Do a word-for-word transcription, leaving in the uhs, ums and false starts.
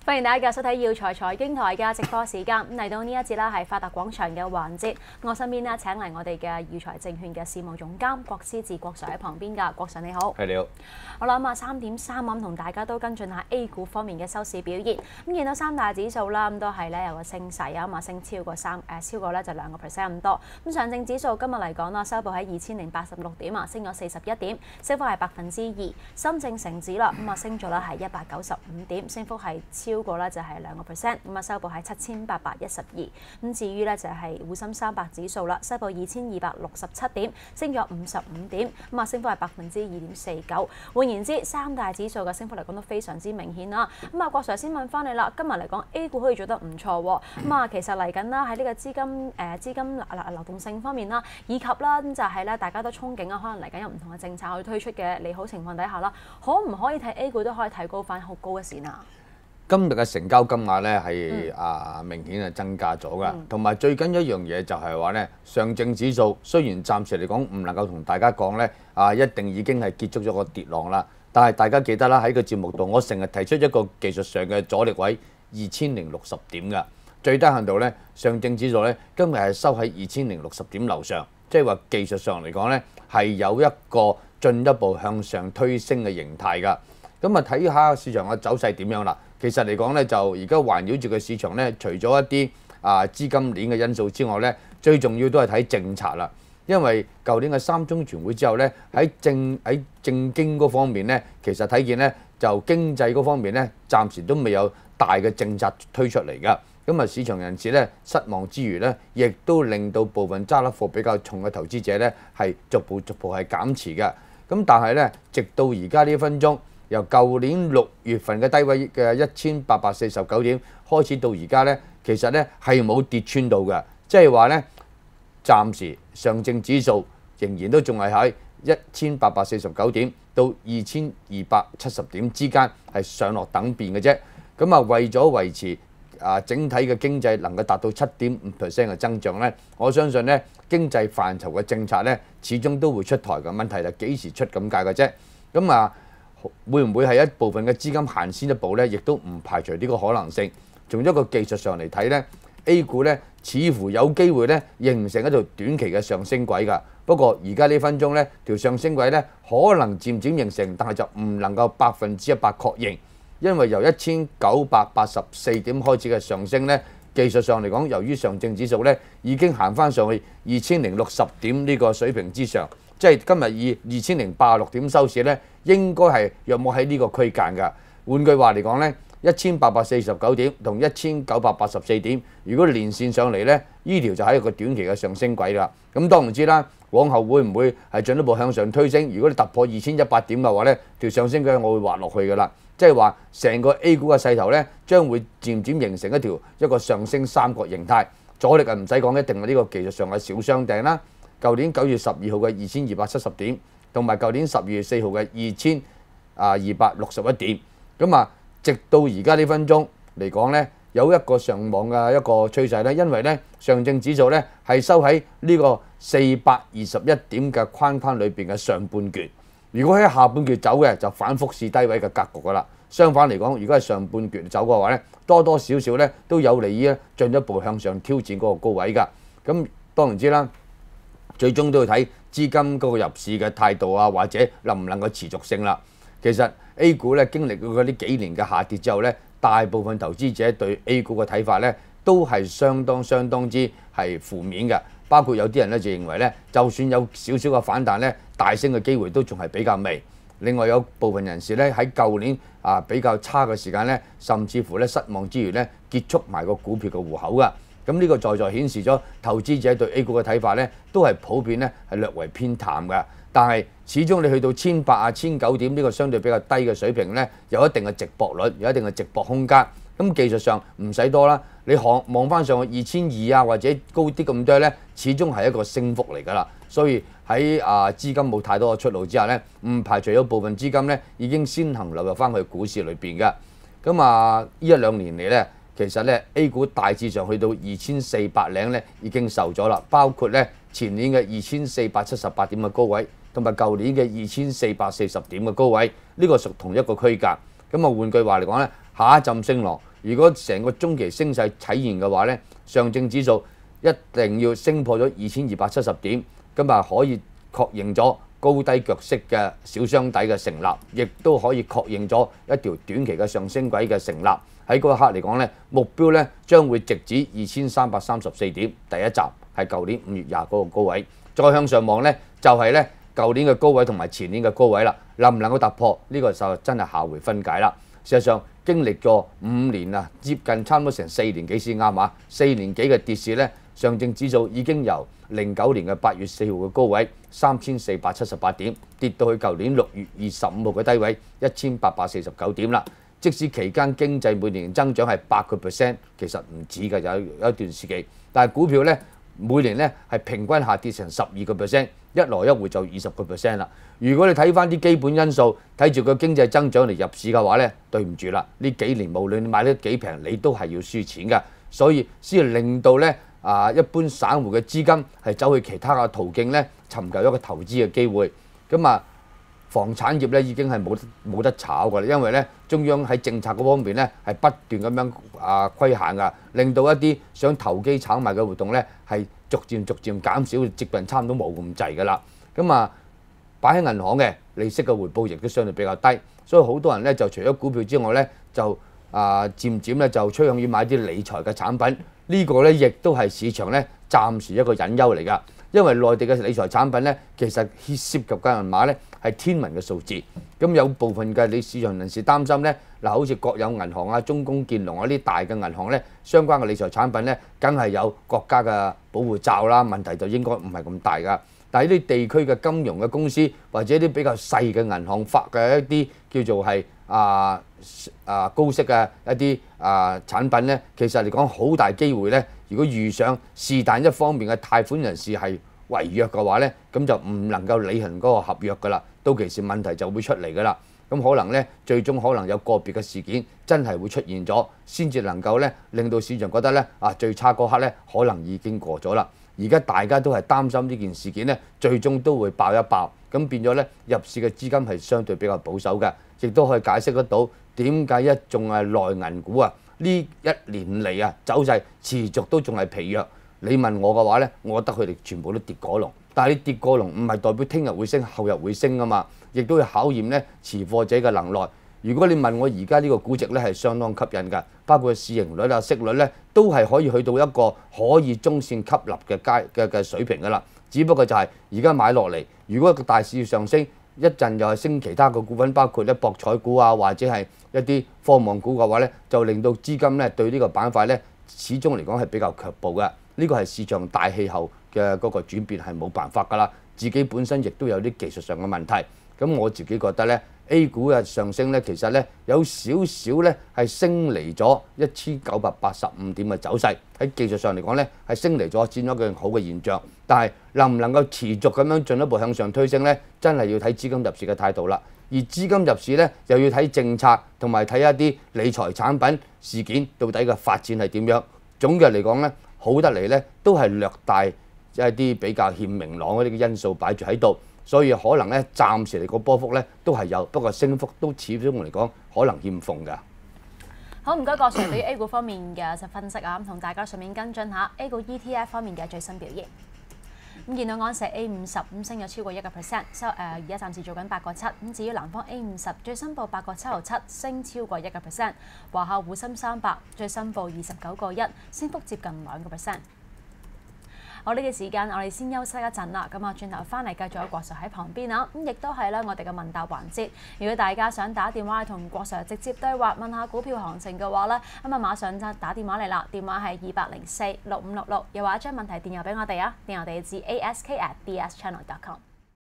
歡迎大家收睇耀才財經台嘅直播時間。咁嚟到呢一節啦，係發達廣場嘅環節。我身邊呢請嚟我哋嘅耀才證券嘅事務總監郭思治郭 Sir 喺旁邊㗎。郭 Sir 你好。 係你好。 好啦，咁啊三點三咁同大家都跟進下 A 股方面嘅收市表現。咁見到三大指數啦，咁都係咧有個升勢啊，咁啊升超過三誒超過咧就兩個 percent 咁多。咁上證指數今日嚟講啦，收報喺二千零八十六點啊，升咗四十一點，升幅係百分之二。深證成指啦，咁啊升咗啦係一百九十五點，升幅係超過咧就係兩個 percent， 咁啊收報喺七千八百一十二。咁至於咧就係滬深三百指數啦，收報二千二百六十七點，升咗五十五點，咁啊升幅係百分之二點四九。換言之，三大指數嘅升幅嚟講都非常之明顯啦。咁啊，郭 Sir 先問翻你啦，今日嚟講 A 股可以做得唔錯喎。咁啊，其實嚟緊啦喺呢個資金誒、呃、資金流流動性方面啦，以及啦就係咧大家都憧憬啊，可能嚟緊有唔同嘅政策去推出嘅利好情況底下啦，可唔可以睇 A 股都可以提高翻好高嘅線啊？ 今日嘅成交金額咧係啊明顯係增加咗㗎，同埋、嗯、最緊一樣嘢就係話咧，上證指數雖然暫時嚟講唔能夠同大家講咧啊，一定已經係結束咗個跌浪啦，但係大家記得啦，喺個節目度，我成日提出一個技術上嘅阻力位二千零六十點㗎，最低限度咧，上證指數咧今日係收喺二千零六十點樓上，即係話技術上嚟講咧係有一個進一步向上推升嘅形態㗎。咁啊睇下市場嘅走勢點樣啦。其實嚟講咧，就而家環繞住個市場咧，除咗一啲啊資金鏈嘅因素之外咧，最重要都係睇政策啦。因為舊年嘅三中全會之後咧，喺政喺政經嗰方面咧，其實睇見咧就經濟嗰方面咧，暫時都未有大嘅政策推出嚟㗎。咁啊，市場人士咧失望之餘咧，亦都令到部分揸得貨比較重嘅投資者咧係逐步逐步係減持嘅。咁但係咧，直到而家呢一分鐘，由舊年六月份嘅低位嘅一千八百四十九點開始到而家咧，其實咧係冇跌穿到嘅，即係話咧，暫時上證指數仍然都仲係喺一千八百四十九點到二千二百七十點之間係上落等變嘅啫。咁啊，為咗維持啊整體嘅經濟能夠達到七點五 percent 嘅增長咧，我相信咧經濟範疇嘅政策咧始終都會出台嘅，問題就幾時出咁解嘅啫。咁啊〜會唔會係一部分嘅資金行先一步咧？亦都唔排除呢個可能性。從一個技術上嚟睇咧 ，A 股咧似乎有機會咧形成一條短期嘅上升軌㗎。不過而家呢分鐘咧條上升軌咧可能漸漸形成，但係就唔能夠百分之一百確認，因為由一千九百八十四點開始嘅上升咧，技術上嚟講，由於上證指數咧已經行翻上去二千零六十點呢個水平之上。即係今日以二千零八十六點收市咧，應該係約莫喺呢個區間㗎。換句話嚟講咧，一千八百四十九點同一千九百八十四點，如果連線上嚟咧，呢條就係一個短期嘅上升軌啦。咁當然知啦，往後會唔會係進一步向上推升？如果你突破二千一百點嘅話咧，條上升軌我會滑落去㗎啦。即係話成個 A 股嘅勢頭咧，將會漸漸形成一條一個上升三角形態。阻力啊唔使講，一定係呢個技術上嘅小雙頂啦。舊年九月十二號嘅二千二百七十點，同埋舊年十二月四號嘅二千啊二百六十一點，咁啊，直到而家呢分鐘嚟講咧，有一個上網嘅一個趨勢咧，因為咧上證指數咧係收喺呢個四百二十一點嘅框框裏邊嘅上半橛，如果喺下半橛走嘅就反覆試低位嘅格局㗎啦。相反嚟講，如果係上半橛走嘅話咧，多多少少咧都有利於咧進一步向上挑戰嗰個高位㗎。咁當然知啦。最終都要睇資金嗰個入市嘅態度啊，或者能唔能夠持續性啦。其實 A 股咧經歷過嗰啲幾年嘅下跌之後咧，大部分投資者對 A 股嘅睇法咧都係相當相當之係負面嘅。包括有啲人咧就認為咧，就算有少少嘅反彈咧，大升嘅機會都仲係比較微。另外有部分人士咧喺舊年啊比較差嘅時間咧，甚至乎咧失望之餘咧結束埋個股票嘅戶口㗎。咁呢個在在顯示咗投資者對 A 股嘅睇法咧，都係普遍咧係略為偏淡嘅。但係始終你去到千八啊、千九點呢個相對比較低嘅水平咧，有一定嘅值博率，有一定嘅值博空間。咁技術上唔使多啦，你望望翻上去二千二啊或者高啲咁多咧，始終係一個升幅嚟㗎啦。所以喺啊資金冇太多嘅出路之下咧，唔排除有部分資金咧已經先行流入翻去股市裏邊嘅。咁啊呢一兩年嚟咧。其實咧 A 股大致上去到二千四百零咧已經受咗啦，包括咧前年嘅二千四百七十八點嘅高位，同埋舊年嘅二千四百四十點嘅高位，呢、這個屬同一個區間。咁啊換句話嚟講咧，下一陣升浪如果成個中期升勢體現嘅話咧，上證指數一定要升破咗二千二百七十點，咁啊可以確認咗高低腳式嘅小雙底嘅成立，亦都可以確認咗一條短期嘅上升軌嘅成立。喺嗰一刻嚟講咧，目標咧將會直指二千三百三十四點，第一站係舊年五月廿嗰個高位，再向上望咧就係咧舊年嘅高位同埋前年嘅高位啦。能唔能夠突破呢個就真係下回分解啦。事實上經歷咗五年啊，接近差唔多成四年幾先啱啊，四年幾嘅跌市咧，上證指數已經由零九年嘅八月四號嘅高位三千四百七十八點，跌到去舊年六月二十五號嘅低位一千八百四十九點啦。即使期間經濟每年增長係八個 percent， 其實唔止嘅，有有一段時期。但係股票咧每年咧係平均下跌成十二個 percent， 一來一回就二十個 percent 啦。如果你睇翻啲基本因素，睇住個經濟增長嚟入市嘅話咧，對唔住啦，呢幾年無論你買得幾平，你都係要輸錢㗎。所以先令到咧啊一般散戶嘅資金係走去其他嘅途徑咧，尋求一個投資嘅機會。咁啊〜房產業咧已經係冇冇得炒㗎啦，因為咧中央喺政策嗰方面咧係不斷咁樣啊規限㗎，令到一啲想投機炒賣嘅活動咧係逐漸逐漸減少，接近差唔多冇咁滯㗎啦。咁啊擺喺銀行嘅利息嘅回報亦都相對比較低，所以好多人咧就除咗股票之外咧就啊漸漸咧就趨向於買啲理財嘅產品，呢個咧亦都係市場咧暫時一個隱憂嚟㗎。因為內地嘅理財產品咧，其實涉涉及嘅銀碼咧係天文嘅數字，咁有部分嘅你市場人士擔心咧，嗱好似國有銀行啊、中工建農啊呢啲大嘅銀行咧，相關嘅理財產品咧，梗係有國家嘅保護罩啦，問題就應該唔係咁大㗎。但係呢啲地區嘅金融嘅公司或者啲比較細嘅銀行發嘅一啲叫做係啊啊高息嘅一啲啊產品咧，其實嚟講好大機會咧。如果遇上是但一方面嘅貸款人士係違約嘅話咧，咁就唔能夠履行嗰個合約㗎啦，到期時問題就會出嚟㗎啦。咁可能咧，最終可能有個別嘅事件真係會出現咗，先至能夠咧令到市場覺得咧啊最差嗰刻咧可能已經過咗啦。而家大家都係擔心呢件事件咧，最終都會爆一爆，咁變咗咧入市嘅資金係相對比較保守嘅，亦都可以解釋得到點解一眾係內銀股啊。呢一年嚟啊，走勢持續都仲係疲弱。你問我嘅話咧，我覺得佢哋全部都跌過龍。但係你跌過龍唔係代表聽日會升，後日會升啊嘛，亦都要考驗咧持貨者嘅能耐。如果你問我而家呢個估值咧係相當吸引㗎，包括市盈率啊、息率咧，都係可以去到一個可以中線吸納嘅階嘅嘅水平㗎啦。只不過就係而家買落嚟，如果個大市要上升，一陣又係升其他嘅股份，包括咧博彩股啊，或者係一啲科網股嘅話咧，就令到資金咧對呢個板塊咧始終嚟講係比較卻步嘅。呢個係市場大氣候嘅嗰個轉變係冇辦法㗎啦。自己本身亦都有啲技術上嘅問題。咁我自己覺得咧 ，A 股嘅上升咧，其實咧有少少咧係升離咗一千九百八十五點嘅走勢。喺技術上嚟講咧，係升離咗，佔咗一個好嘅現象。但係能唔能夠持續咁樣進一步向上推升咧，真係要睇資金入市嘅態度啦。而資金入市咧，又要睇政策同埋睇一啲理財產品事件到底嘅發展係點樣。總嘅嚟講咧，好得嚟咧都係略大一啲比較欠明朗嗰啲嘅因素擺住喺度。所以可能咧，暫時嚟個波幅咧都係有，不過升幅都始終嚟講可能欠奉㗎。 好，唔該，郭 Sir 對於 A 股方面嘅分析啊，咁同大家順便跟進下 A 股 E T F 方面嘅最新表現。咁見到安碩 A 五十咁升咗超過一個 percent， 收誒而家暫時做緊八個七。咁至於南方 A 五十最新報八個七毫七，升超過一個 percent。華夏滬深三百最新報二十九個一，升幅接近兩個 percent。好，呢個時間，我哋先休息一陣啦。咁啊，轉頭翻嚟繼續有郭 Sir 喺旁邊啊。咁亦都係咧，我哋嘅問答環節。如果大家想打電話同郭 Sir 直接對話，問下股票行情嘅話咧，咁啊馬上就打電話嚟啦。電話係二八零四六五六六，又或者將問題電郵俾我哋啊。電郵地址 a s k at d s channel dot com。